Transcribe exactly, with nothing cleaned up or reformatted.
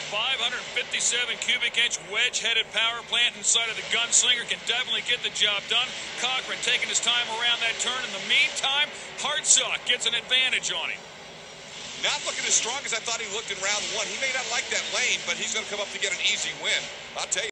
five hundred fifty-seven cubic inch wedge-headed power plant inside of the Gunslinger can definitely get the job done. Cochran taking his time around that turn. In the meantime, Hartsock gets an advantage on him. Not looking as strong as I thought he looked in round one. He may not like that lane, but he's going to come up to get an easy win. I'll tell you.